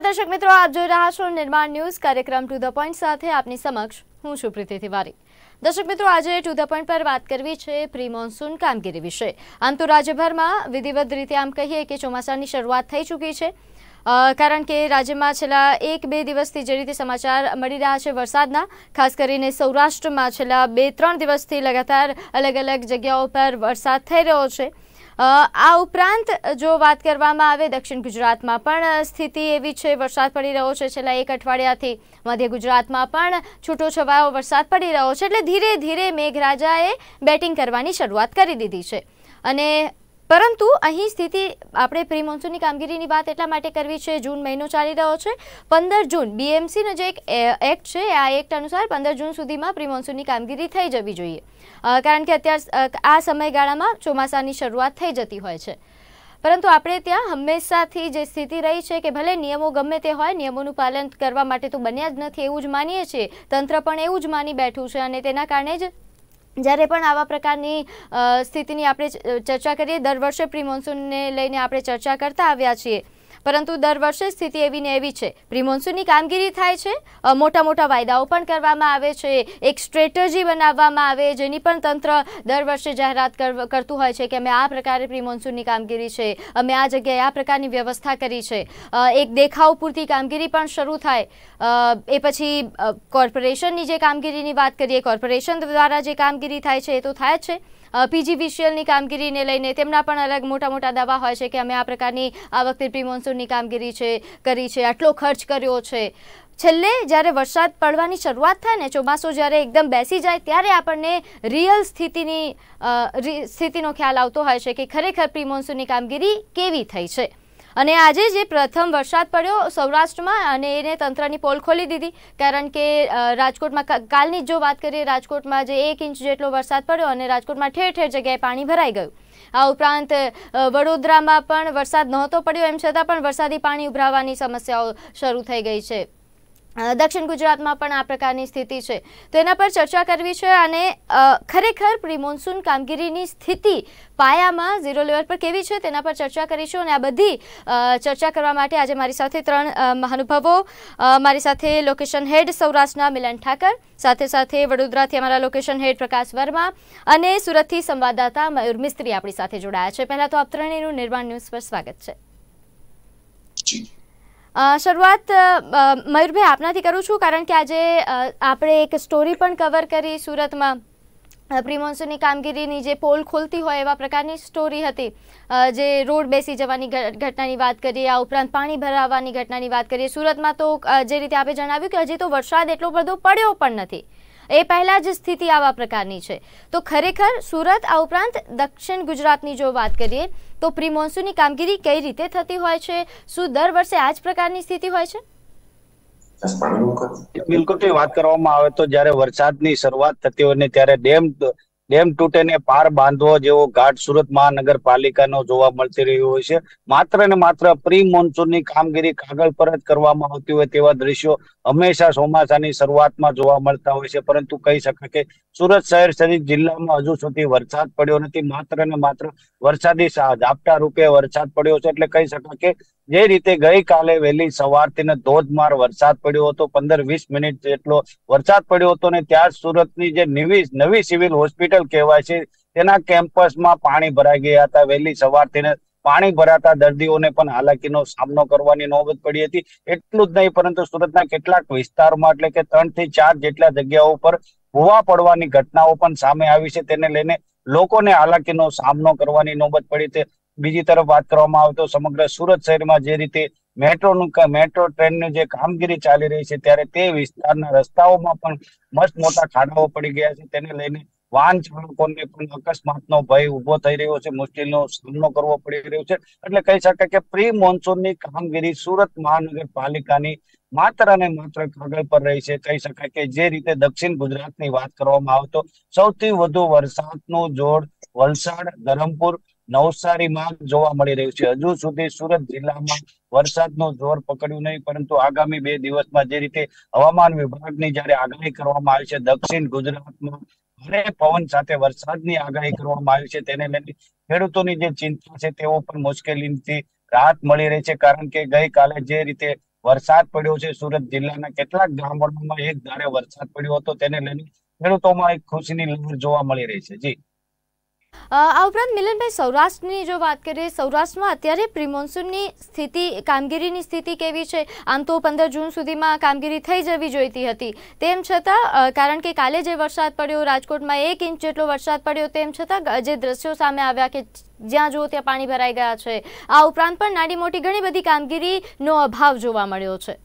દર્શક મિત્રો, આપ જોઈ રહ્યા છો નિર્માણ ન્યૂઝ કાર્યક્રમ ટુ ધ પોઈન્ટ સાથે આપની સમક્ષ હું છું પ્રીતિ તિવારી। દર્શક મિત્રો, આજે ટુ ધ પોઈન્ટ પર વાત કરવી છે પ્રી મોન્સૂન કામગીરી વિશે। આમ તો રાજ્યભરમાં વિધિવત રીતે આમ કહીએ કે ચોમાસાની શરૂઆત થઈ ચૂકી છે, કારણ કે રાજ્યમાં છેલ્લા 1-2 દિવસથી જે રીતે સમાચાર મળી રહ્યા છે વરસાદના, ખાસ કરીને સૌરાષ્ટ્રમાં છેલ્લા 2-3 દિવસથી લગાતાર અલગ અલગ જગ્યાઓ પર વરસાદ થઈ રહ્યો છે। આ ઉપરાંત જો વાત કરવામાં આવે દક્ષિણ ગુજરાતમાં પણ સ્થિતિ એવી છે, વરસાદ પડી રહ્યો છે છેલ્લા 1 અઠવાડિયાથી। મધ્ય ગુજરાતમાં પણ છૂટો છવાયો વરસાદ પડી રહ્યો છે, એટલે ધીરે ધીરે મેઘરાજાએ બેટિંગ કરવાની શરૂઆત કરી દીધી છે। અને પરંતુ અહીં સ્થિતિ આપણે પ્રી મોન્સૂનની કામગીરીની વાત એટલા માટે કરવી છે, જૂન મહિનો ચાલી રહ્યો છે। 15 જૂન BMCનો જે એક એક્ટ છે, આ એક્ટ અનુસાર 15 જૂન સુધીમાં પ્રી મોન્સૂનની કામગીરી થઈ જવી જોઈએ, કારણ કે અત્યારે આ સમયગાળામાં ચોમાસાની શરૂઆત થઈ જતી હોય છે। પરંતુ આપણે ત્યાં હંમેશાથી જે સ્થિતિ રહી છે કે ભલે નિયમો ગમે તે હોય, નિયમોનું પાલન કરવા માટે તો બન્યા જ નથી એવું જ માનીએ છીએ, તંત્ર પણ એવું જ માની બેઠું છે। અને તેના કારણે જ જ્યારે પણ આવા પ્રકારની સ્થિતિની આપણે ચર્ચા કરીએ, દર વર્ષે પ્રી મોન્સૂનને લઈને આપણે ચર્ચા કરતા આવ્યા છીએ, પરંતુ દર વર્ષે સ્થિતિ એવી ને એવી છે। પ્રી મોન્સૂનની કામગીરી થાય છે, મોટા મોટા વાયદાઓ પણ કરવામાં આવે છે, એક સ્ટ્રેટેજી બનાવવામાં આવે, જેની પણ તંત્ર દર વર્ષે જાહેરાત કરતું હોય છે કે અમે આ પ્રકારે પ્રી મોન્સૂનની કામગીરી છે, અમે આ જગ્યાએ આ પ્રકારની વ્યવસ્થા કરી છે। એક દેખાવ પૂરતી કામગીરી પણ શરૂ થાય, એ પછી કોર્પોરેશનની જે કામગીરીની વાત કરીએ, કોર્પોરેશન દ્વારા જે કામગીરી થાય છે એ તો થાય જ છે। PGVCLની કામગીરીને લઈને તેમના પણ અલગ મોટા મોટા દાવા હોય છે કે અમે આ પ્રકારની આ વખતે પ્રી મોન્સૂનની કામગીરી કરી છે, આટલો ખર્ચ કર્યો છે। છેલ્લે જ્યારે વરસાદ પડવાની શરૂઆત થાય ને, ચોમાસું જ્યારે એકદમ બેસી જાય, ત્યારે આપણને રિયલ સ્થિતિનો ખ્યાલ આવતો હોય છે કે ખરેખર પ્રી મોન્સૂનની કામગીરી કેવી થઈ છે। અને આજે જે પ્રથમ વરસાદ પડ્યો સૌરાષ્ટ્રમાં, અને એને તંત્રની પોલ ખોલી દીધી, કારણ કે રાજકોટમાં કાલની જો વાત કરીએ, રાજકોટમાં જે 1 ઇંચ જેટલો વરસાદ પડ્યો અને રાજકોટમાં ઠેર ઠેર જગ્યાએ પાણી ભરાઈ ગયું। આ ઉપરાંત વડોદરામાં પણ વરસાદ નહોતો પડ્યો, એમ છતાં પણ વરસાદી પાણી ઉભરાવાની સમસ્યાઓ શરૂ થઈ ગઈ છે। દક્ષિણ ગુજરાતમાં પણ આ પ્રકારની સ્થિતિ છે, તો એના પર ચર્ચા કરવી છે। અને ખરેખર પ્રી મોન્સૂન કામગીરીની સ્થિતિ પાયામાં ઝીરો લેવલ પર કેવી છે તેના પર ચર્ચા કરીશું। અને આ બધી ચર્ચા કરવા માટે આજે મારી સાથે 3 મહાનુભાવો, મારી સાથે લોકેશન હેડ સૌરાષ્ટ્રના મિલન ઠાકર, સાથે સાથે વડોદરાથી અમારા લોકેશન હેડ પ્રકાશ વર્મા, અને સુરતથી સંવાદદાતા મયુર મિસ્ત્રી આપણી સાથે જોડાયા છે। પહેલા તો આપ ત્રણેયનું નિર્માણ ન્યૂઝ પર સ્વાગત છે। શરૂઆત મયુરભાઈ આપનાથી કરું છું, કારણ કે આજે આપણે એક સ્ટોરી પણ કવર કરી સુરતમાં, પ્રી મોન્સૂનની કામગીરીની જે પોલ ખોલતી હોય એવા પ્રકારની સ્ટોરી હતી, જે રોડ બેસી જવાની ઘટનાની વાત કરીએ, આ ઉપરાંત પાણી ભરાવાની ઘટનાની વાત કરીએ। સુરતમાં તો જે રીતે આપણે જણાવ્યું કે હજી તો વરસાદ એટલો બધો પડ્યો પણ નથી, એ પહેલા જ સ્થિતિ આવા પ્રકારની છે। તો ખરેખર સુરત આ ઉપરાંત દક્ષિણ ગુજરાતની જો વાત કરીએ તો પ્રી મોન્સૂનની કામગીરી કઈ રીતે થતી હોય છે? શું દર વર્ષે આ જ પ્રકારની સ્થિતિ હોય છે? બિલકુલ વાત કરવામાં આવે તો જ્યારે વરસાદની શરૂઆત થતી હોય ને ત્યારે ડેમ તૂટે ને પાર બાંધવો જેવો ઘાટ સુરત મહાનગરપાલિકાનો જોવા મળતી રહ્યો હોય છે। માત્ર ને માત્ર પ્રી મોન્સૂનની કામગીરી કાગળ પર જ કરવામાં આવતી હોય તેવા દ્રશ્યો હંમેશા ચોમાસાની શરૂઆતમાં જોવા મળતા હોય છે, પરંતુ કહી શકાય કે સુરત શહેર સહિત જિલ્લામાં હજુ સુધી વરસાદ પડ્યો નથી। માત્ર ને માત્ર વરસાદી ઝાપટા રૂપે વરસાદ પડ્યો છે, એટલે કહી શકાય કે જે રીતે ગઈકાલે વહેલી સવારથી ધોધમાર વરસાદ પડ્યો હતો, 15-20 મિનિટ જેટલો વરસાદ પડ્યો હતો, ને ત્યાં સુરતની જે નવી સિવિલ હોસ્પિટલ કહેવાય છે તેના કેમ્પસમાં પાણી ભરાઈ ગયા હતા। વહેલી સવારથી પાણી ભરાતા દર્દીઓને પણ હાલાકીનો સામનો કરવાની નોબત પડી હતી। એટલું જ નહીં, પરંતુ સુરતના કેટલાક વિસ્તારમાં એટલે કે 3 થી 4 જેટલા જગ્યાઓ પર ભૂવા પડવાની ઘટનાઓ પણ સામે આવી છે, તેને લઈને લોકોને હાલાકીનો સામનો કરવાની નોબત પડી છે। બીજી તરફ વાત કરવામાં આવે તો સમગ્ર સુરત શહેરમાં જે રીતે મેટ્રો ટ્રેનની જે કામગીરી ચાલી રહી છે, ત્યારે તે વિસ્તારના રસ્તાઓમાં પણ મસ્ત મોટા ખાડાઓ પડી ગયા છે, તેને લઈને વાહન ચાલકોને પણ અકસ્માતનો ભય ઉભો થઈ રહ્યો છે, મુશ્કેલીનો સામનો કરવો પડી રહ્યો છે। એટલે કહી શકાય કે પ્રી મોન્સૂનની કામગીરી સુરત મહાનગરપાલિકાની માત્ર અને માત્ર કાગળ પર રહી છે। કહી શકાય કે જે રીતે દક્ષિણ ગુજરાતની વાત કરવામાં આવે તો સૌથી વધુ વરસાદનું જોર વલસાડ, ધરમપુર, નવસારીમાં જોવા મળી રહ્યું છે। હજુ સુધી સુરત જિલ્લામાં વરસાદનું જોર પકડ્યું નહીં, પરંતુ આગામી 2 દિવસમાં જે રીતે હવામાન વિભાગની જ્યારે આગાહી કરવામાં આવી છે, દક્ષિણ ગુજરાતમાં ભારે પવન સાથે વરસાદની આગાહી કરવામાં આવી છે, તેને લઈને ખેડૂતોની જે ચિંતા છે તેઓ પણ મુશ્કેલીથી રાહત મળી રહી છે। કારણ કે ગઈકાલે જે રીતે વરસાદ પડ્યો છે. સુરત જિલ્લાના કેટલાક ગામડાઓમાં એક ધારે વરસાદ પડ્યો હતો, તેને લઈને ખેડૂતોમાં એક ખુશીની લહેર જોવા મળી રહી છે. જી, આ ઉપરાંત મિલનભાઈ, સૌરાષ્ટ્રની જો વાત કરીએ, સૌરાષ્ટ્રમાં અત્યારે પ્રી મોન્સૂનની સ્થિતિ, કામગીરીની સ્થિતિ કેવી છે? આમ તો 15 જૂન સુધીમાં કામગીરી થઈ જવી જોઈતી હતી, તેમ છતાં કારણ કે કાલે જે વરસાદ પડ્યો, રાજકોટમાં 1 ઇંચ જેટલો વરસાદ પડ્યો, તેમ છતાં જે દ્રશ્યો સામે આવ્યા કે જ્યાં જુઓ ત્યાં પાણી ભરાઈ ગયા છે, આ ઉપરાંત પણ નાની મોટી ઘણી બધી કામગીરીનો અભાવ જોવા મળ્યો છે.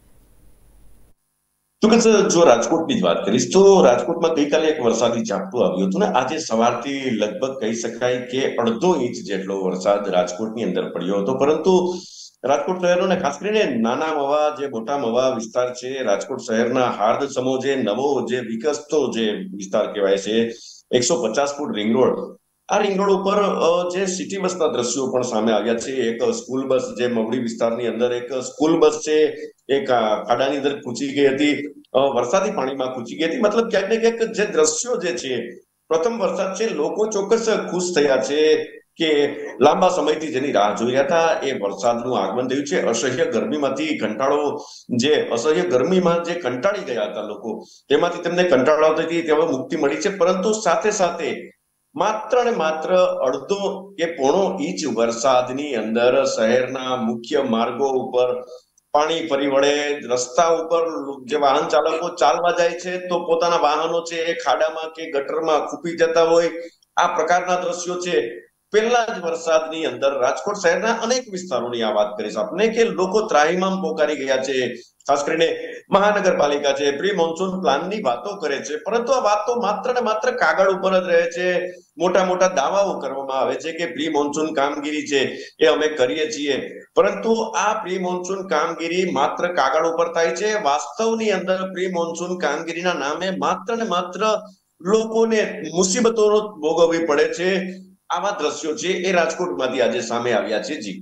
ચોક્કસ જો રાજકોટની જ વાત કરીશ તો રાજકોટમાં ગઈકાલે એક વરસાદી ઝાપટું આવ્યું હતું ને આજે સવારથી લગભગ કહી શકાય કે 1.5 ઇંચ જેટલો વરસાદ રાજકોટની અંદર પડ્યો હતો. પરંતુ રાજકોટ શહેરનો ને ખાસ કરીને નાના મવા જે મોટા મવા વિસ્તાર છે, રાજકોટ શહેરના હાર્દ સમો જે નવો જે વિકસતો જે વિસ્તાર કહેવાય છે, 150 ફૂટ રિંગ રોડ, આ રિંગ રોડ ઉપર જે સિટી બસના દ્રશ્યો પણ સામે આવ્યા છે. એક સ્કૂલ બસ જે મવડી વિસ્તારની અંદર એક સ્કૂલ બસ છે, એક ખાડાની અંદર કૂચી ગઈ હતી, વરસાદી પાણીમાં કૂચી ગઈ હતી. મતલબ ક્યાંક ને ક્યાંક જે દ્રશ્યો જે છે, પ્રથમ વરસાદ છે, લોકો ચોક્કસ ખુશ થયા છે કે લાંબા સમયથી જેની રાહ જોઈ રહ્યા હતા એ વરસાદનું આગમન થયું છે. અસહ્ય ગરમીમાંથી કંટાળો, જે અસહ્ય ગરમીમાં જે કંટાળી ગયા હતા લોકો, તેમાંથી તેમને કંટાળો આવતી હતી, તેમાં મુક્તિ મળી છે. પરંતુ સાથે સાથે માત્ર ને માત્ર 1.5 કે 1.5 ઇંચ વરસાદની અંદર શહેરના મુખ્ય માર્ગો ઉપર પાણી ફરી વળે. રસ્તા ઉપર જે વાહન ચાલકો ચાલવા જાય છે તો પોતાના વાહનો છે એ ખાડામાં કે ગટરમાં ખૂપી જતા હોય, આ પ્રકારના દ્રશ્યો છે. પહેલા જ વરસાદની અંદર રાજકોટ શહેરના અનેક વિસ્તારોની આ વાત કરીશ આપને કે લોકો ત્રાહિમામ પોકારી ગયા છે. ખાસ કરીને મહાનગરપાલિકા છે, પ્રી મોન્સૂન પ્લાનની વાતો કરે છે, પરંતુ આ વાતો માત્ર ને માત્ર કાગળ ઉપર જ રહે છે. મોટા મોટા દાવાઓ કરવામાં આવે છે કે પ્રી મોન્સૂન કામગીરી છે એ અમે કરીએ છીએ, પરંતુ આ પ્રી મોન્સૂન કામગીરી માત્ર કાગળ ઉપર થાય છે. વાસ્તવની અંદર પ્રી મોન્સૂન કામગીરીના નામે માત્ર ને માત્ર લોકોને મુસીબતો ભોગવવી પડે છે. આવા દ્રશ્યો છે એ રાજકોટમાંથી આજે સામે આવ્યા છે. જી,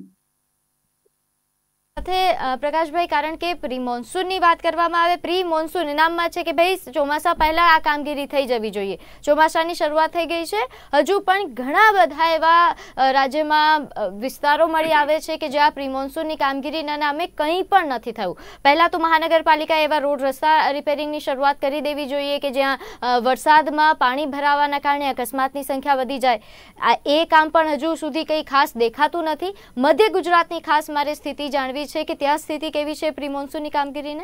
સાથે પ્રકાશભાઈ, કારણ કે પ્રી મોન્સૂનની વાત કરવામાં આવે, પ્રી મોન્સૂન નામમાં છે કે ભાઈ ચોમાસા પહેલા આ કામગીરી થઈ જવી જોઈએ. ચોમાસાની શરૂઆત થઈ ગઈ છે, હજુ પણ ઘણા બધા એવા રાજ્યમાં વિસ્તારો મળી આવે છે કે જ્યાં પ્રી મોન્સૂનની કામગીરીના નામે કંઈ પણ નથી થયું. પહેલા તો મહાનગરપાલિકાએ એવા રોડ રસ્તા રિપેરિંગની શરૂઆત કરી દેવી જોઈએ કે જ્યાં વરસાદમાં પાણી ભરાવાના કારણે અકસ્માતની સંખ્યા વધી જાય. એ કામ પણ હજુ સુધી કંઈ ખાસ દેખાતું નથી. મધ્ય ગુજરાતની ખાસ મારે સ્થિતિ જાણવી છે કે ત્યાં સ્થિતિ કેવી છે પ્રી મોન્સૂનની કામગીરીને?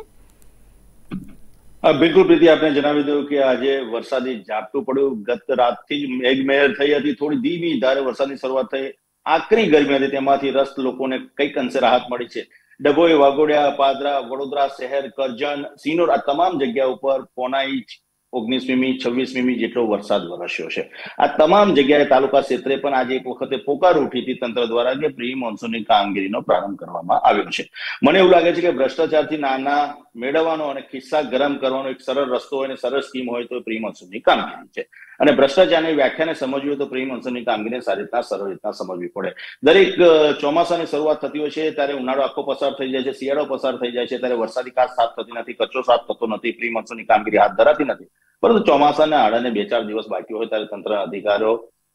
બિલકુલ પ્રીતિ, આપણે જણાવી દઉં કે આજે વરસાદી ઝાપટું પડ્યું. ગત રાતથી જ મેઘમહેર થઈ હતી, થોડી ધીમી ધારે વરસાદની શરૂઆત થઈ, આકરી ગરમી હતી, તેમાંથી રસ્ત લોકોને કઈક અંશે રાહત મળી છે. ડભોઈ, વાઘોડિયા, પાદરા, વડોદરા શહેર, કરજણ, સિનોર, આ તમામ જગ્યા ઉપર 1.5 ઇંચ 19 મી 26 મી જેટલો વરસાદ વરસ્યો છે. આ તમામ જગ્યાએ તાલુકા ક્ષેત્રે પણ આજે એક વખતે પોકાર ઉઠી હતી તંત્ર દ્વારા કે પ્રી મોન્સૂનની કામગીરીનો પ્રારંભ કરવામાં આવ્યો છે. મને એવું લાગે છે કે ભ્રષ્ટાચારથી નાના મેળવવાનો અને ખિસ્સા ગરમ કરવાનો એક સરળ રસ્તો હોય અને સરળ સ્કીમ હોય તો પ્રી મોન્સૂનની કામગીરી છે. અને ભ્રષ્ટાચારની વ્યાખ્યાને સમજવી હોય તો પ્રી મોન્સૂનની કામગીરીને સારી રીતના સરળ રીતના સમજવી પડે. દરેક ચોમાસાની શરૂઆત થતી હોય છે ત્યારે ઉનાળો આખો પસાર થઈ જાય છે, શિયાળો પસાર થઈ જાય છે, ત્યારે વરસાદી કાચ સાફ થતી નથી, કચરો સાફ થતો નથી, પ્રી મોન્સૂનની કામગીરી હાથ ધરાતી નથી. પરંતુ ચોમાસાના આડાને 2-4 દિવસ બાકી હોય ત્યારે તંત્ર અધિકારીઓ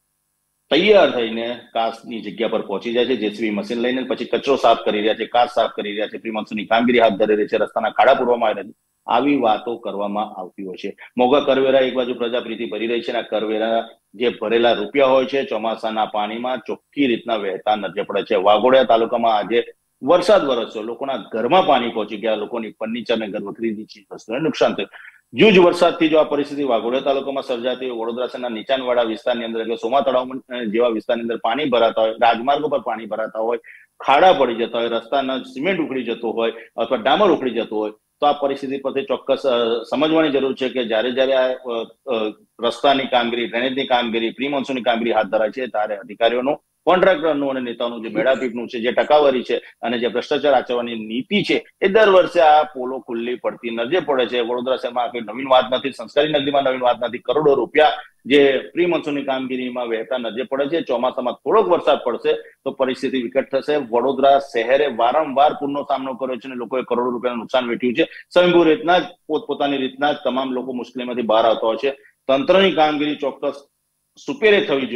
તૈયાર થઈને કાચની જગ્યા પર પહોંચી જાય છે, જેસીબી મશીન લઈને, પછી કચરો સાફ કરી રહ્યા છે, કાચ સાફ કરી રહ્યા છે, પ્રી મોન્સૂનની કામગીરી હાથ ધરી રહી છે, રસ્તાના ખાડા પૂરવામાં આવી રહ્યા છે. આવી વાતો કરવામાં આવતી હોય છે. મોંઘા કરવેરા એક બાજુ પ્રજાપ્રીતિ ભરી રહી છે અને આ કરવેરા જે ભરેલા રૂપિયા હોય છે ચોમાસાના પાણીમાં ચોખ્ખી રીતના વહેતા નજરે પડે છે. વાઘોડિયા તાલુકામાં આજે વરસાદ વરસ્યો, લોકોના ઘરમાં પાણી પહોંચી ગયા, લોકોની ફર્નિચર ને ઘર વખરીની ચીજ વસ્તુને નુકસાન થયું. જૂજ વરસાદથી જો આ પરિસ્થિતિ વાઘોડિયા તાલુકામાં સર્જાતી હોય, વડોદરા શહેરના નીચાણવાળા વિસ્તારની અંદર એટલે સોમા તળાવ જેવા વિસ્તારની અંદર પાણી ભરાતા હોય, રાજમાર્ગો પર પાણી ભરાતા હોય, ખાડા પડી જતા હોય, રસ્તાના સિમેન્ટ ઉખડી જતો હોય અથવા ડામર ઉખડી જતો હોય, તો આ પરિસ્થિતિ પરથી ચોક્કસ સમજવાની જરૂર છે કે જ્યારે આ રસ્તાની કામગીરી, ડ્રેનેજની કામગીરી, પ્રી મોન્સૂનની કામગીરી હાથ ધરાય છે ત્યારે અધિકારીઓનું, કોન્ટ્રાક્ટરનું અને નેતાઓનું જે મેળાપીપનું છે, જે ટકાવારી છે અને જે ભ્રષ્ટાચાર આચરવાની નીતિ છે એ દર વર્ષે આ પોલો ખુલ્લી પડતી નજરે પડે છે. વડોદરા શહેરમાં કોઈ નવીન વાત નથી, સંસ્કારી નગરીમાં નવીન વાત નથી. કરોડો રૂપિયા જે પ્રી મોન્સૂનની કામગીરીમાં વહેતા નજરે પડે છે. ચોમાસામાં થોડોક વરસાદ પડશે તો પરિસ્થિતિ વિકટ થશે. વડોદરા શહેરે વારંવાર પૂરનો સામનો કર્યો છે અને લોકોએ કરોડો રૂપિયાનું નુકસાન વેઠ્યું છે. સ્વયંભૂ રીતના જ પોતપોતાની રીતના જ તમામ લોકો મુશ્કેલીમાંથી બહાર આવતા હોય છે. તંત્રની કામગીરી ચોક્કસ સુપેરે થવી જોઈએ.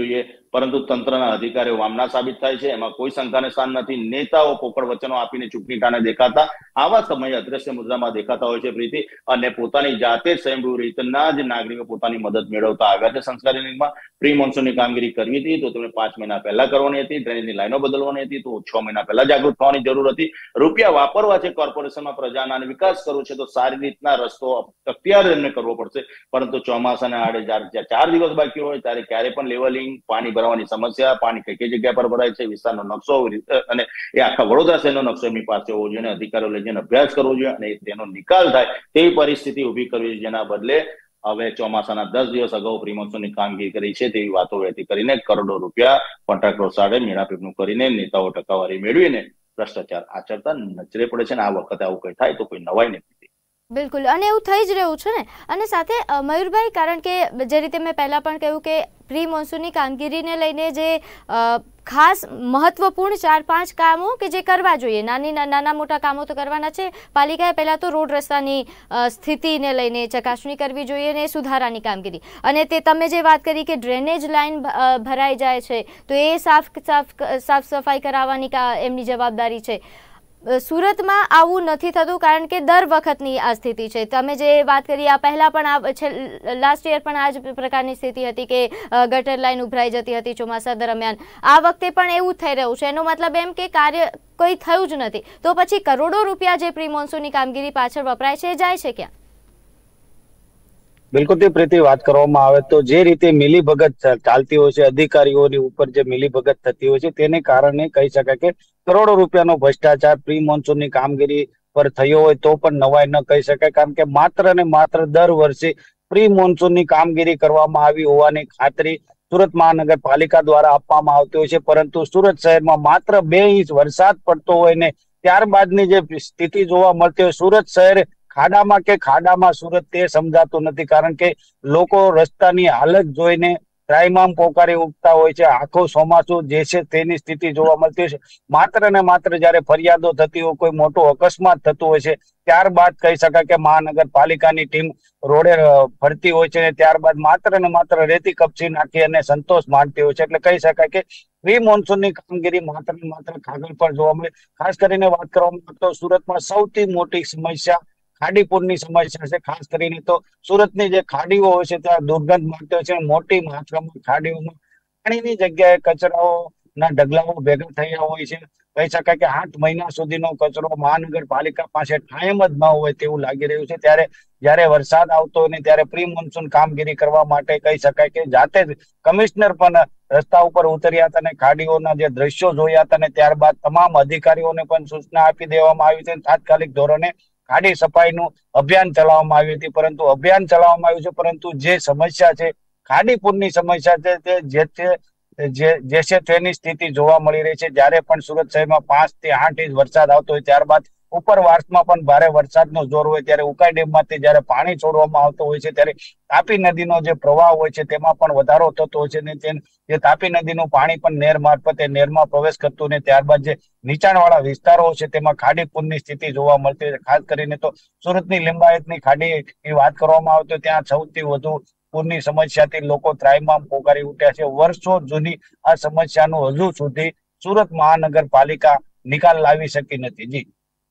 પરંતુ તંત્રના અધિકારીઓ વામના સાબિત થાય છે. એમાં કોઈ શંકાને સ્થાન નથી. નેતાઓ પોકળ વચનો આપીને ચૂંટણી ટાણે દેખાતા આવા સમયે અદ્રશ્ય મુદ્રામાં દેખાતા હોય છે પ્રીતિ, અને પોતાની જાતે સ્વયંભૂ રીતના જ નાગરિકો પોતાની મદદ મેળવતા આવ્યા છે. સંસ્કારી લીગમાં પ્રી મોન્સૂનની કામગીરી કરવી હતી તો તેમણે 5 મહિના પહેલા કરવાની હતી. ડ્રેનેજની લાઈનો બદલવાની હતી તો 6 મહિના પહેલા જાગૃત થવાની જરૂર હતી. રૂપિયા વાપરવા છે કોર્પોરેશનમાં, પ્રજાના વિકાસ કરવો છે તો સારી રીતના રસ્તો અત્યારે એમને કરવો પડશે. પરંતુ ચોમાસાના આડે 4 દિવસ બાકી હોય ત્યારે ક્યારે પણ લેવલિંગ, પાણી ભરાવાની સમસ્યા, પાણી કઈ કઈ જગ્યા પર ભરાય છે, વિસ્તારનો નકશો અને એ આખા વડોદરા શહેરનો નકશો એમની પાસે હોવો જોઈએ, અધિકારીઓ લઈ જઈને અભ્યાસ કરવો જોઈએ અને તેનો નિકાલ થાય તેવી પરિસ્થિતિ ઉભી કરવી, જેના બદલે હવે ચોમાસાના 10 દિવસ અગાઉ પ્રી મોન્સૂનની કામગીરી કરી છે તેવી વાતો વહેતી કરીને કરોડો રૂપિયા કોન્ટ્રાક્ટરો સાથે મેળાપીપનું કરીને નેતાઓ ટકાવારી મેળવીને ભ્રષ્ટાચાર આચરતા નજરે પડે છે. અને આ વખતે આવું કઈ થાય તો કોઈ નવાઈ નથી. બિલકુલ, અને એવું થઈ જ રહ્યું છે ને. અને સાથે મયુરભાઈ, કારણ કે જે રીતે મેં પહેલાં પણ કહ્યું કે પ્રી મોન્સૂનની કામગીરીને લઈને જે ખાસ મહત્વપૂર્ણ 4-5 કામો કે જે કરવા જોઈએ, નાના મોટા કામો તો કરવાના છે. પાલિકાએ પહેલાં તો રોડ રસ્તાની સ્થિતિને લઈને ચકાસણી કરવી જોઈએ ને સુધારાની કામગીરી, અને તે તમે જે વાત કરી કે ડ્રેનેજ લાઇન ભરાઈ જાય છે તો એ સાફ સફાઈ કરાવવાની એમની જવાબદારી છે. સુરતમાં આવું નથી થતું કારણ કે દર વખતની આ સ્થિતિ છે. તમે જે વાત કરી આ પહેલાં પણ લાસ્ટ યર પણ આ જ પ્રકારની સ્થિતિ હતી કે ગટર લાઇન ઉભરાઈ જતી હતી ચોમાસા દરમિયાન. આ વખતે પણ એવું થઈ રહ્યું છે. એનો મતલબ એમ કે કાર્ય કોઈ થયું જ નથી. તો પછી કરોડો રૂપિયા જે પ્રી મોન્સૂનની કામગીરી પાછળ વપરાય છે એ જાય છે ક્યાં? બિલકુલ તે પ્રીતિ વાત કરવામાં આવે તો જે રીતે મિલીભગત ચાલતી હોય છે, અધિકારીઓની ઉપર જે મિલીભગત થતી હોય છે તેને કારણે કહી શકાય કે કરોડો રૂપિયાનો ભ્રષ્ટાચાર પ્રી મોન્સૂનની કામગીરી પર થયો હોય તો પણ નવાઈ ન કહી શકાય. કારણ કે માત્ર ને માત્ર દર વર્ષે પ્રી મોન્સૂનની કામગીરી કરવામાં આવી હોવાની ખાતરી સુરત મહાનગરપાલિકા દ્વારા આપવામાં આવતી હોય છે. પરંતુ સુરત શહેરમાં માત્ર 2 ઇંચ વરસાદ પડતો હોય ને ત્યારબાદની જે સ્થિતિ જોવા મળતી હોય, સુરત શહેર ખાડામાં કે ખાડામાં સુરત તે સમજાતું નથી. કારણ કે લોકો રસ્તાની હાલત જોઈને ત્રાહિમામ પોકારી ઉઠતા હોય છે. આખો ચોમાસું જે છે તેની સ્થિતિ જોવા મળતી હોય છે. માત્ર ને માત્ર જયારે ફરિયાદો થતી હોય, કોઈ મોટો અકસ્માત થતું હોય છે, ત્યારબાદ કહી શકાય કે મહાનગરપાલિકાની ટીમ રોડે ફરતી હોય છે, ત્યારબાદ માત્ર ને માત્ર રેતી કપચી નાખી અને સંતોષ માનતી હોય છે. એટલે કહી શકાય કે પ્રી મોન્સૂનની કામગીરી માત્ર ને માત્ર કાગળ પર જોવા મળે. ખાસ કરીને વાત કરવામાં તો સુરતમાં સૌથી મોટી સમસ્યા ખાડીપુરની સમસ્યા છે. ખાસ કરીને તો સુરતની જે ખાડીઓ હોય છે ત્યાં દુર્ગંધ મારતી હોય છે. મોટી માત્રામાં ખાડીઓમાં પાણીની જગ્યાએ કચરાઓના ઢગલાઓ ભેગા થયા હોય છે. કહી શકાય કે 8 મહિના સુધીનો કચરો મહાનગરપાલિકા પાસે ટાઈમ જ ન હોય તેવું લાગી રહ્યું છે. ત્યારે જયારે વરસાદ આવતો હોય ને ત્યારે પ્રી મોન્સૂન કામગીરી કરવા માટે કહી શકાય કે જાતે જ કમિશનર પણ રસ્તા ઉપર ઉતર્યા હતા અને ખાડીઓના જે દ્રશ્યો જોયા હતા અને ત્યારબાદ તમામ અધિકારીઓને પણ સૂચના આપી દેવામાં આવી છે. તાત્કાલિક ધોરણે ખાડી સફાઈનું અભિયાન ચલાવવામાં આવ્યું હતું. પરંતુ અભિયાન ચલાવવામાં આવ્યું છે, પરંતુ જે સમસ્યા છે ખાડીપુરની સમસ્યા છે તે જે છે તેની સ્થિતિ જોવા મળી રહી છે. જયારે પણ સુરત શહેરમાં 5 થી 8 ઇંચ વરસાદ આવતો હોય, ત્યારબાદ ઉપરવાસમાં પણ ભારે વરસાદનો જોર હોય, ત્યારે ઉકાઈ ડેમમાંથી જયારે પાણી છોડવામાં આવતો હોય છે ત્યારે તાપી નદીનો જે પ્રવાહ હોય છે તેમાં પણ વધારો થતો હોય છે ને જે તાપી નદીનું પાણી પણ નેર મારફતે નેરમાં પ્રવેશ કરતું ને ત્યારબાદ જે નીચાણવાળા વિસ્તારો છે તેમાં ખાડીપુરની સ્થિતિ જોવા મળતી હોય છે. ખાસ કરીને તો સુરતની લિંબાયતની ખાડીની વાત કરવામાં આવે તો ત્યાં સૌથી વધુ પૂરની સમસ્યાથી લોકો ત્રાહિમામ પોકારી ઉઠ્યા છે. વર્ષો જૂની આ સમસ્યાનું હજુ સુધી સુરત મહાનગરપાલિકા નિકાલ લાવી શકી નથી. જી,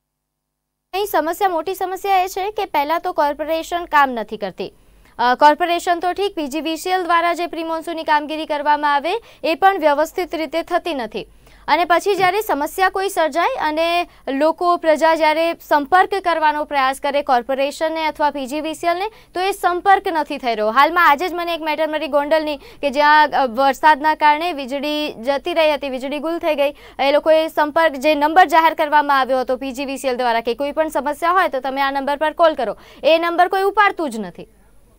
અહીં સમસ્યા, મોટી સમસ્યા એ છે કે પહેલા તો કોર્પોરેશન કામ નથી કરતી. કોર્પોરેશન તો ઠીક, પીજીવીસીએલ દ્વારા જે પ્રી મોન્સૂનની કામગીરી કરવામાં આવે એ પણ વ્યવસ્થિત રીતે થતી નથી. અને પછી જ્યારે સમસ્યા કોઈ સર્જાય અને લોકો, પ્રજા જ્યારે સંપર્ક કરવાનો પ્રયાસ કરે કોર્પોરેશનને અથવા પીજીવીસીએલને, તો એ સંપર્ક નથી થઈ રહ્યો. હાલમાં આજે જ મને એક મેટર મળી ગોંડલની કે જ્યાં વરસાદના કારણે વીજળી જતી રહી હતી, વીજળી ગુલ થઈ ગઈ. એ લોકોએ સંપર્ક, જે નંબર જાહેર કરવામાં આવ્યો હતો પીજીવીસીએલ દ્વારા કે કોઈ પણ સમસ્યા હોય તો તમે આ નંબર પર કોલ કરો, એ નંબર કોઈ ઉપાડતું જ નથી.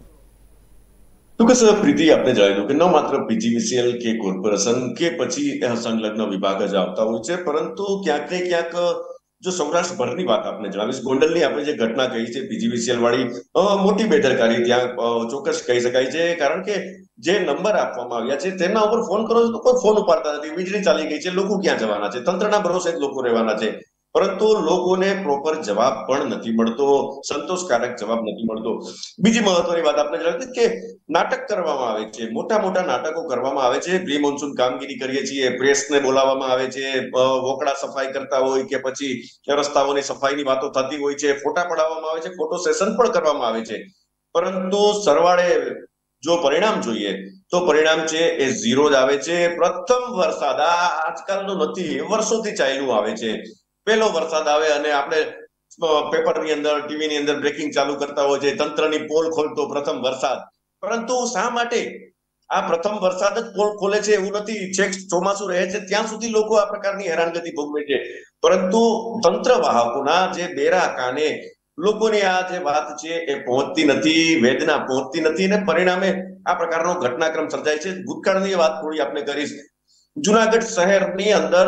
ચોક્કસ પ્રીતિ, આપણે જણાવ્યું કે ન માત્ર પીજીવીસીએલ કે કોર્પોરેશન કે પછી સંલગ્ન વિભાગ જ આવતા હોય છે, પરંતુ ક્યાંક ને ક્યાંક જો સૌરાષ્ટ્રભરની વાત આપણે જણાવીશ, ગોંડલની આપણે જે ઘટના કહી છે પીજીવીસીએલ વાળી મોટી બેદરકારી ત્યાં ચોક્કસ કહી શકાય છે. કારણ કે જે નંબર આપવામાં આવ્યા છે તેના ઉપર ફોન કરો છો તો કોઈ ફોન ઉપાડતા નથી. વીજળી ચાલી ગઈ છે, લોકો ક્યાં જવાના છે? તંત્રના ભરોસે જ લોકો રહેવાના છે. પરંતુ લોકોને પ્રોપર જવાબ પણ નથી મળતો, સંતોષકારક જવાબ નથી મળતો. બીજી મહત્વની વાત આપણે જણાવી કે નાટક કરવામાં આવે છે, મોટા મોટા નાટકો કરવામાં આવે છે. પ્રી મોન્સૂન કામગીરી કરીએ છીએ, પ્રેસને બોલાવવામાં આવે છે, વોકડા સફાઈ કરતા હોય કે પછી રસ્તાઓની સફાઈની વાતો થતી હોય છે, ફોટા પડાવવામાં આવે છે, ફોટો સેશન પણ કરવામાં આવે છે. પરંતુ સરવાળે જો પરિણામ જોઈએ તો પરિણામ છે એ ઝીરો જ આવે છે. પ્રથમ વરસાદ આજકાલનો નથી, વર્ષોથી ચાલ્યું આવે છે. પહેલો વરસાદ આવે અને આપણે પેપરની અંદર, ટીવીની અંદર બ્રેકિંગ ચાલુ કરતા હોય છે, તંત્રની પોલ ખોલતો પ્રથમ વરસાદ. પરંતુ શા માટે આ પ્રથમ વરસાદ જ પોલ ખોલે છે? એવું નથી, છેક ચોમાસું રહે છે ત્યાં સુધી લોકો આ પ્રકારની હેરાનગતિ ભોગવે છે. પરંતુ તંત્ર વાહકોના જે બેરા કાને લોકોની આ જે વાત છે એ પહોંચતી નથી, વેદના પહોંચતી નથી, અને પરિણામે આ પ્રકારનો ઘટનાક્રમ સર્જાય છે. ભૂતકાળની વાત થોડી આપણે કરીશ. જુનાગઢ શહેરની અંદર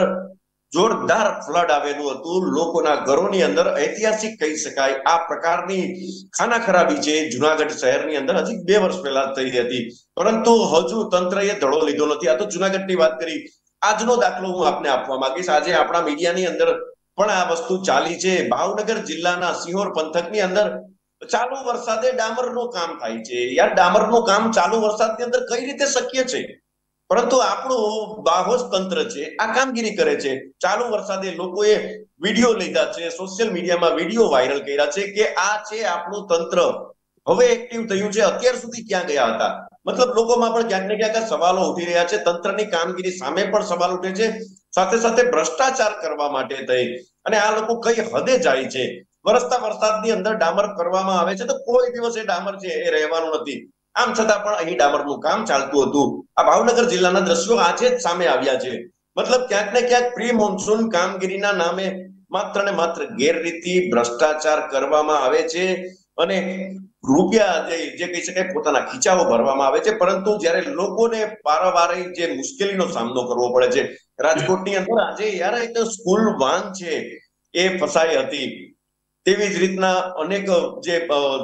જોરદાર ફ્લડ આવેલું હતું. લોકોના ઘરોની અંદર ઐતિહાસિક કહી શકાય આ પ્રકારની ખાના ખરાબી છે જુનાગઢ શહેરની અંદર હજી 2 વર્ષ પહેલા થઈ હતી. પરંતુ હજુ તંત્રએ ધડો લીધો નથી. આ તો જુનાગઢની વાત કરી. આજનો દાખલો હું આપને આપવા માંગીશ. આજે આપણા મીડિયાની અંદર પણ આ વસ્તુ ચાલી છે. ભાવનગર જિલ્લાના સિહોર પંથકની અંદર ચાલુ વરસાદે ડામરનું કામ થાય છે. યાર, ડામરનું કામ ચાલુ વરસાદની અંદર કઈ રીતે શક્ય છે? પરંતુ આપણું બાહોશ તંત્ર છે આ કામગીરી કરે છે. ચાલુ વરસાદે લોકોએ વિડીયો લીધા છે, સોશિયલ મીડિયામાં વિડીયો વાયરલ કર્યા છે કે આ છે આપણું તંત્ર, હવે એક્ટિવ થયું છે. અત્યાર સુધી ક્યાં ગયા હતા? મતલબ લોકોમાં પણ ક્યાંક ને ક્યાંક સવાલો ઉઠી રહ્યા છે. તંત્રની કામગીરી સામે પણ સવાલ ઉઠે છે, સાથે સાથે ભ્રષ્ટાચાર કરવા માટે થઈ અને આ લોકો કઈ હદે જાય છે. વરસતા વરસાદની અંદર ડામર કરવામાં આવે છે તો કોઈ દિવસ એ ડામર છે એ રહેવાનું નથી. આમ છતાં પણ અહીં ડામરનું કામ ચાલતું હતું. આ ભાવનગર જિલ્લાના દ્રશ્યો આજે જ સામે આવ્યા છે. મતલબ ક્યાંક ને ક્યાંક પ્રી મોન્સૂન કામગીરીના નામે માત્ર ને માત્ર ગેરરીતિ, ભ્રષ્ટાચાર કરવામાં આવે છે અને રૂપિયા જે કહી શકાય પોતાના ખીચાઓ ભરવામાં આવે છે. પરંતુ જ્યારે લોકોને પારાવારી જે મુશ્કેલીનો સામનો કરવો પડે છે. રાજકોટની અંદર આજે યાર એક સ્કૂલ વાન છે એ ફસાઈ હતી. તેવી જ રીતના અનેક જે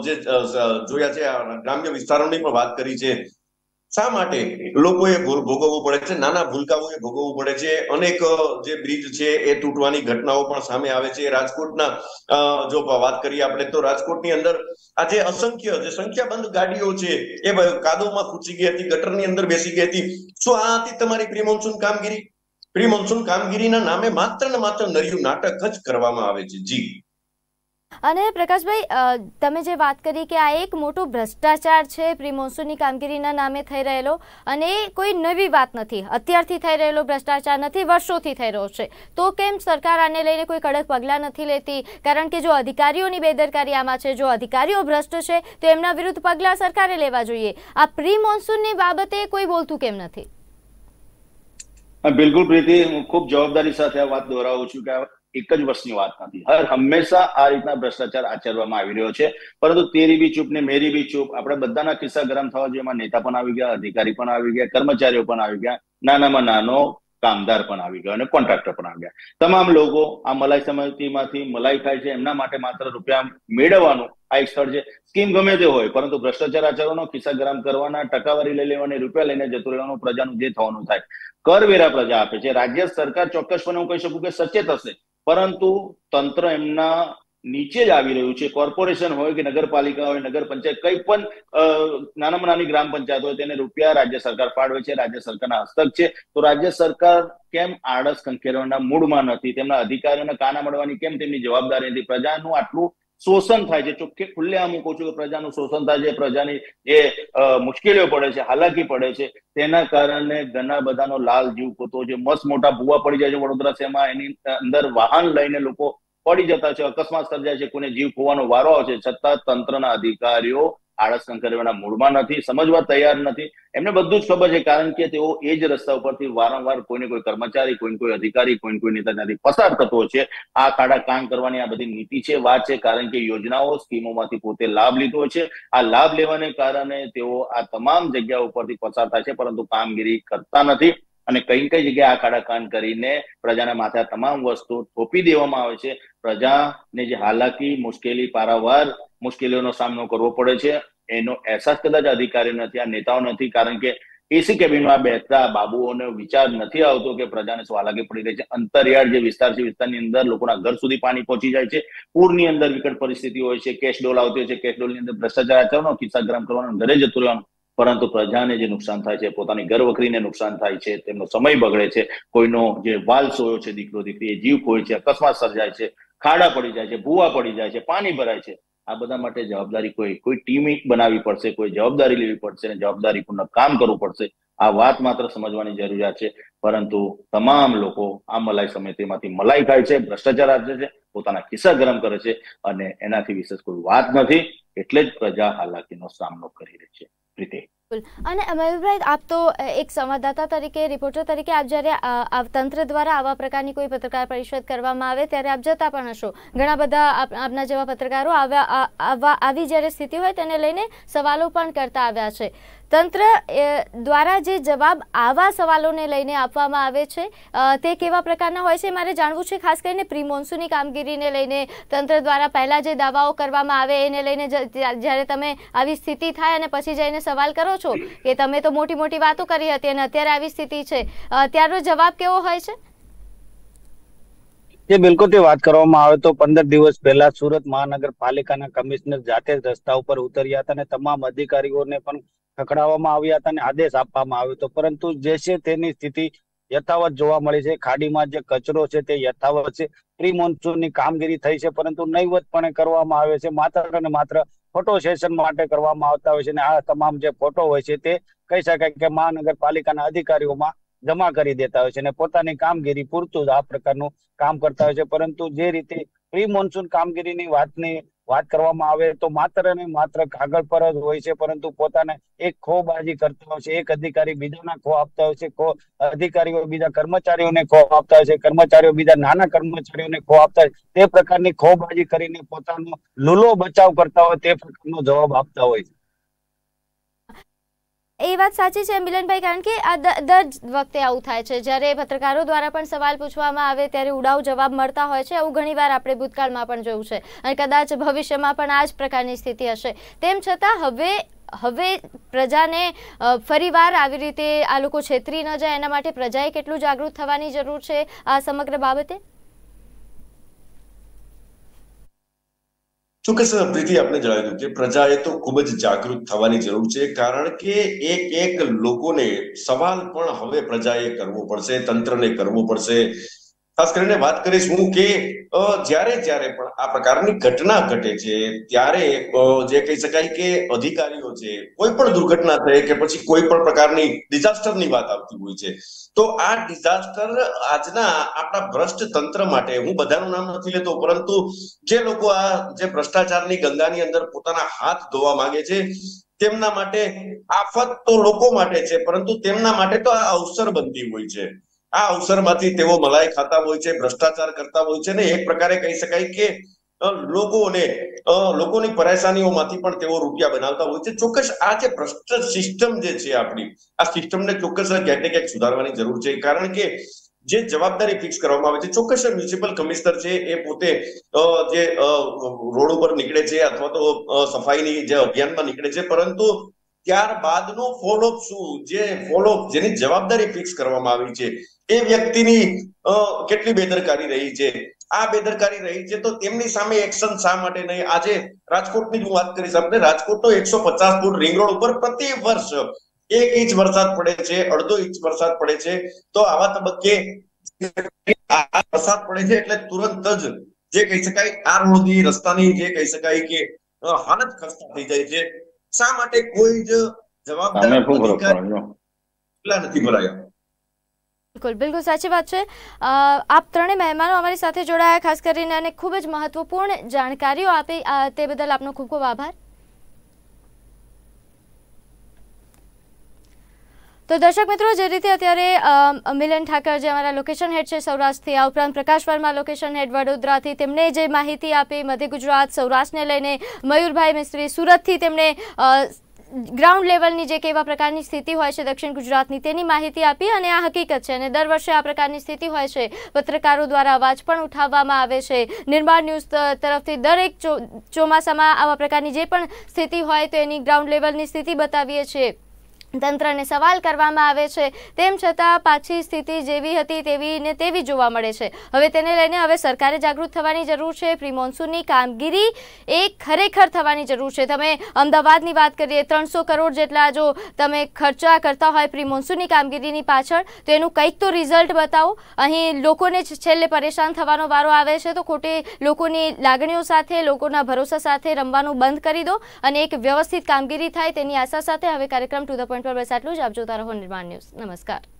જોયા છે, ગ્રામ્ય વિસ્તારોની પણ વાત કરી છે. શા માટે લોકોએ ભોગવવું પડે છે? નાના ભૂલકાઓએ ભોગવવું પડે છે. અનેક જે બ્રિજ છે એ તૂટવાની ઘટનાઓ પણ સામે આવે છે. રાજકોટના જો વાત કરીએ આપણે તો રાજકોટની અંદર આજે અસંખ્ય જે સંખ્યાબંધ ગાડીઓ છે એ કાદવમાં ખૂંચી ગઈ હતી, ગટરની અંદર બેસી ગઈ હતી. શું આ હતી તમારી પ્રી મોન્સૂન કામગીરી? પ્રી મોન્સૂન કામગીરીના નામે માત્ર ને માત્ર નરિયું નાટક જ કરવામાં આવે છે. જી. અને પ્રકાશભાઈ, તમે જે વાત કરી કે આ એક મોટો ભ્રષ્ટાચાર છે પ્રી મોન્સૂનની કામગીરીના નામે થઈ રહેલો, અને કોઈ નવી વાત નથી, અત્યારથી થઈ રહેલો ભ્રષ્ટાચાર નથી, વર્ષોથી થઈ રહ્યો છે. તો કેમ સરકાર આને લઈને કોઈ કડક પગલાં નથી લેતી? કારણ કે જો અધિકારીઓની બેદરકારી આમાં છે, જો અધિકારીઓ ભ્રષ્ટ છે તો એમના વિરુદ્ધ પગલાં સરકારે લેવા જોઈએ. આ પ્રી મોન્સૂનની બાબતે કોઈ બોલતું કેમ નથી? બિલકુલ પ્રીતિ, હું ખૂબ જવાબદારી સાથે આ વાત દોહરાવું છું કે એક જ વર્ષની વાત નથી. હંમેશા આ રીતના ભ્રષ્ટાચાર આચરવામાં આવી રહ્યો છે. પરંતુ તેરી બી ચૂપ ને મેરી બી ચૂપ. આપણે બધાના કિસ્સા ગરમ થવા જોઈએ. એમાં નેતા પણ આવી ગયા, અધિકારી પણ આવી ગયા, કર્મચારીઓ પણ આવી ગયા, નાનામાં નાનો કામદાર પણ આવી ગયો અને કોન્ટ્રાક્ટર પણ આવી ગયા. તમામ લોકો આ મલાઈ સમિતિમાંથી મલાઈ ખાય છે. એમના માટે માત્ર રૂપિયા મેળવવાનું આ એક સ્થળ છે. સ્કીમ ગમે તે હોય, પરંતુ ભ્રષ્ટાચાર આચરવાનો, ખિસ્સા ગરમ કરવાના, ટકાવારી લઈ લેવાની, રૂપિયા લઈને જતું રહેવાનું, પ્રજાનું જે થવાનું થાય. કરવેરા પ્રજા આપે છે. રાજ્ય સરકાર ચોક્કસપણે હું કહી શકું કે સચેત હશે, પરંતુ તંત્ર એમના નીચે જ આવી રહ્યું છે. કોર્પોરેશન હોય કે નગરપાલિકા હોય, નગર પંચાયત, કઈ પણ નાનામાં નાની ગ્રામ પંચાયત હોય, તેને રૂપિયા રાજ્ય સરકાર ફાળવે છે, રાજ્ય સરકારના હસ્તક છે. તો રાજ્ય સરકાર કેમ આળસ ખંખેરવાના મૂડમાં નથી? તેમના અધિકારીઓને કાના મળવાની કેમ તેમની જવાબદારી નથી? પ્રજાનું આટલું શોષણ થાય છે, ચોખ્ખે ખુલ્લેઆમ હું કહું છું કે પ્રજાનું શોષણ થાય છે, પ્રજાની જે મુશ્કેલીઓ પડે છે, હાલાકી પડે છે, તેના કારણે ઘણા બધાનો લાલ જીવ પોતો છે. મસ્ત મોટા ભૂવા પડી જાય છે વડોદરા શહેરમાં. એની અંદર વાહન લઈને લોકો પડી જતા છે, અકસ્માત સર્જાય છે, કોઈને જીવ ખોવાનો વારો આવે છે. છતાં તંત્રના અધિકારીઓ આળસ ખંખેરવાના મૂડમાં નથી, સમજવા તૈયાર નથી. એમને બધું જ ખબર છે, કારણ કે તેઓ એ જ રસ્તા ઉપરથી વારંવાર કોઈને કોઈ કર્મચારી, કોઈને કોઈ અધિકારી, કોઈને કોઈ નેતા ત્યાંથી પસાર થતો છે. આ કાળા કામ કરવાની આ બધી નીતિ છે, વાત છે. કારણ કે યોજનાઓ, સ્કીમોમાંથી પોતે લાભ લીધો છે. આ લાભ લેવાને કારણે તેઓ આ તમામ જગ્યા ઉપરથી પસાર થાય છે, પરંતુ કામગીરી કરતા નથી. અને કઈ કઈ જગ્યાએ આ કાળા કામ કરીને પ્રજાના માથે તમામ વસ્તુ થોપી દેવામાં આવે છે. પ્રજાને જે હાલાકી, મુશ્કેલી, પારાવાર મુશ્કેલીઓનો સામનો કરવો પડે છે, એનો અહેસાસ કદાચ અધિકારી નથી, આ નેતાઓ નથી. કારણ કે એસી કેબિનમાં બેઠતા બાબુઓને વિચાર નથી આવતો કે પ્રજાને શું હાલાકી પડી રહી છે. અંતરિયાળ જે વિસ્તાર છે, વિસ્તારની અંદર લોકોના ઘર સુધી પાણી પહોંચી જાય છે. પૂરની અંદર વિકટ પરિસ્થિતિ હોય છે, કેશ ડોલ આવતી હોય છે, કેશ ડોલની અંદર ભ્રષ્ટાચાર આચરવાનો, ખિસ્સા ગરમ કરવાનો, ઘરે જતું રહેવાનું. પરંતુ પ્રજાને જે નુકસાન થાય છે, પોતાની ઘર વખરીને નુકસાન થાય છે, તેમનો સમય બગડે છે, કોઈનો જે વાલ સોયો છે, દીકરો દીકરી એ જીવ ખોય છે, અકસ્માત સર્જાય છે, ખાડા પડી જાય છે, ભૂવા પડી જાય છે, પાણી ભરાય છે. આ બધા માટે જવાબદારી કોઈ ટીમ બનાવવી પડશે, કોઈ જવાબદારી લેવી પડશે અને જવાબદારીપૂર્ણ કામ કરવું પડશે. આ વાત માત્ર સમજવાની જરૂરિયાત છે. પરંતુ તમામ લોકો આ મલાઈ સમિતિમાંથી મલાઈ ખાય છે, ભ્રષ્ટાચાર આચરે છે, પોતાના ખિસ્સા ગરમ કરે છે અને એનાથી વિશેષ કોઈ વાત નથી. એટલે જ પ્રજા હાલાકીનો સામનો કરી રહી છે. પ્રીતિ અને મયુરભાઈ, આપ તો એક સંવાદદાતા તરીકે, રિપોર્ટર તરીકે, આપ જ્યારે તંત્ર દ્વારા આવા પ્રકારની કોઈ પત્રકાર પરિષદ કરવામાં આવે ત્યારે આપ જતા પણ હશો. ઘણા બધા આપના જેવા પત્રકારો આવી જ્યારે સ્થિતિ હોય તેને લઈને સવાલો પણ કરતા આવ્યા છે. તંત્ર દ્વારા જે જવાબ આવા સવાલોને લઈને આપવામાં આવે છે તે કેવા પ્રકારના હોય છે મારે જાણવું છે. ખાસ કરીને પ્રી મોન્સૂનની કામગીરીને લઈને તંત્ર દ્વારા પહેલા જે દાવાઓ કરવામાં આવે એને લઈને જ્યારે તમે આવી સ્થિતિ થાય અને પછી જઈને સવાલ કરો છો કે તમે તો મોટી મોટી વાતો કરી હતી અને અત્યારે આવી સ્થિતિ છે, ત્યારનો જવાબ કેવો હોય છે? જે બિલકુલ તે વાત કરવામાં આવે તો 15 દિવસ પહેલા સુરત મહાનગરપાલિકાના કમિશનર જાતે જ રસ્તા ઉપર ઉતર્યા હતા અને તમામ અધિકારીઓને પણ ખખડાવવામાં આવ્યા હતા અને આદેશ આપવામાં આવ્યો હતો. પરંતુ જે છે તેની સ્થિતિ યથાવત જોવા મળી છે. ખાડીમાં જે કચરો છે તે યથાવત છે. પ્રી મોન્સૂનની કામગીરી થઈ છે પરંતુ નહીવતપણે કરવામાં આવે છે. માત્ર અને માત્ર ફોટો સેશન માટે કરવામાં આવતા હોય છે અને આ તમામ જે ફોટો હોય છે તે કહી શકાય કે મહાનગરપાલિકાના અધિકારીઓમાં જમા કરી દેતા હોય છે અને પોતાની કામગીરી પૂરતું જ આ પ્રકારનું કામ કરતા હોય છે. પરંતુ જે રીતે પ્રી મોન્સૂન કામગીરીની વાત કરવામાં આવે તો માત્ર ને માત્ર કાગળ પર જ હોય છે, પરંતુ પોતાને એક ખોબાજી કરતા હોય છે. એક અધિકારી બીજાના ખો આપતા હોય છે, અધિકારીઓ બીજા કર્મચારીઓને ખો આપતા હોય છે, કર્મચારીઓ બીજા નાના કર્મચારીઓને ખો આપતા હોય. તે પ્રકારની ખોબાજી કરીને પોતાનો લૂલો બચાવ કરતા હોય તે પ્રકારનો જવાબ આપતા હોય છે. એ વાત સાચી છે મિલનભાઈ, કારણ કે આ દર વખતે આવું થાય છે. જ્યારે પત્રકારો દ્વારા પણ સવાલ પૂછવામાં આવે ત્યારે ઉડાઉ જવાબ મળતા હોય છે. આવું ઘણીવાર આપણે ભૂતકાળમાં પણ જોયું છે અને કદાચ ભવિષ્યમાં પણ આ જ પ્રકારની સ્થિતિ હશે. તેમ છતાં હવે પ્રજાને ફરીવાર આવી રીતે આ લોકો છેતરી ન જાય એના માટે પ્રજાએ કેટલું જાગૃત થવાની જરૂર છે આ સમગ્ર બાબતે? ચોક્કસ પ્રીતિ, આપણે જણાવ્યું કે પ્રજાએ તો ખૂબ જ જાગૃત થવાની જરૂર છે. કારણ કે એક લોકોને સવાલ પણ હવે પ્રજાએ કરવો પડશે, તંત્રને કરવો પડશે. ખાસ કરીને વાત કરીશ હું કે જ્યારે પણ આ પ્રકારની ઘટના ઘટે છે ત્યારે જે કહી શકાય કે અધિકારીઓ છે, કોઈ પણ દુર્ઘટના થાય કે પછી કોઈ પણ પ્રકારની ડિઝાસ્ટરની વાત આવતી હોય છે તો આ ડિઝાસ્ટર આજના આપણા ભ્રષ્ટ તંત્ર માટે, હું બધાનું નામ નથી લેતો, પરંતુ જે લોકો આ જે ભ્રષ્ટાચારની ગંગાની અંદર પોતાના હાથ ધોવા માંગે છે તેમના માટે આફત તો લોકો માટે છે, પરંતુ તેમના માટે તો આ અવસર બનતી હોય છે. આ અવસરમાંથી તેઓ મલાઈ ખાતા હોય છે, ભ્રષ્ટાચાર કરતા હોય છે ને એક પ્રકારે કહી શકાય કે લોકોની પરેશાનીઓમાંથી પણ તેઓ રૂપિયા બનાવતા હોય છે. ચોક્કસ આ જે ભ્રષ્ટ સિસ્ટમ જે છે આપણી, આ સિસ્ટમને ચોક્કસ ક્યાંક ને ક્યાંક સુધારવાની જરૂર છે. કારણ કે જે જવાબદારી ફિક્સ કરવામાં આવે છે, ચોક્કસ મ્યુનિસિપલ કમિશનર છે એ પોતે જે રોડ ઉપર નીકળે છે અથવા તો સફાઈની જે અભિયાનમાં નીકળે છે, પરંતુ ત્યારબાદનો ફોલોઅપ શું, જે ફોલોઅપ જેની જવાબદારી ફિક્સ કરવામાં આવી છે એ વ્યક્તિની કેટલી બેદરકારી રહી છે. આ બેદરકારી રહી છે તો તેમની સામે એક્શન શા માટે નહીં? આજે રાજકોટની હું વાત કરીશ આપણે, રાજકોટનો 150 ફૂટ રિંગ રોડ ઉપર પ્રતિ વર્ષ 1 ઇંચ વરસાદ પડે છે, 1.5 ઇંચ વરસાદ પડે છે. તો આવા તબક્કે વરસાદ પડે છે એટલે તુરંત જ જે કહી શકાય આ રોડની રસ્તાની જે કહી શકાય કે હાલત ખસ્તા થઈ જાય છે. શા માટે કોઈ જ જવાબદાર અધિકારી નથી ભરાયા? બિલકુલ સાચી વાત છે. આપ ત્રણેય મહેમાનો અમારી સાથે જોડાયા, ખાસ કરીને અને ખૂબ જ મહત્વપૂર્ણ જાણકારીઓ આપી તે બદલ આપનો ખૂબ ખૂબ આભાર. તો દર્શક મિત્રો, જે રીતે અત્યારે મિલન ઠાકર જે અમારા લોકેશન હેડ છે સૌરાષ્ટ્રથી, આ ઉપરાંત પ્રકાશ વર્મા લોકેશન હેડ વડોદરાથી, તેમણે જે માહિતી આપી મધ્ય ગુજરાત સૌરાષ્ટ્રને લઈને, મયુરભાઈ મિસ્ત્રી સુરતથી તેમણે ગ્રાઉન્ડ લેવલની જે કેવા પ્રકારની સ્થિતિ હોય છે દક્ષિણ ગુજરાતની તેની માહિતી આપી અને આ હકીકત છે અને દર વર્ષે આ પ્રકારની સ્થિતિ હોય છે. પત્રકારો દ્વારા અવાજ પણ ઉઠાવવામાં આવે છે. નિર્માણ ન્યૂઝ તરફથી દરેક ચોમાસામાં આવા પ્રકારની જે પણ સ્થિતિ હોય તો એની ગ્રાઉન્ડ લેવલની સ્થિતિ બતાવીએ છીએ. તંત્રને સવાલ કરવામાં આવે છે, તેમ છતાં પાછી સ્થિતિ જેવી હતી તેવી ને તેવી જોવા મળે છે. હવે તેને લઈને હવે સરકારે જાગૃત થવાની જરૂર છે. પ્રી મોન્સૂનની કામગીરી એ ખરેખર થવાની જરૂર છે. તમે અમદાવાદની વાત કરીએ, 300 કરોડ જેટલા જો તમે ખર્ચા કરતા હોય પ્રી મોન્સૂનની કામગીરીની પાછળ, તો એનું કંઈક તો રિઝલ્ટ બતાવો. અહીં લોકોને છેલ્લે પરેશાન થવાનો વારો આવે છે, તો ખોટી લોકોની લાગણીઓ સાથે, લોકોના ભરોસા સાથે રમવાનું બંધ કરી દો અને એક વ્યવસ્થિત કામગીરી થાય તેની આશા સાથે હવે કાર્યક્રમ ટુ ધ પોઈન્ટ પર બસ આટલું જ. આપ જોતા રહો નિર્માણ ન્યૂઝ. નમસ્કાર.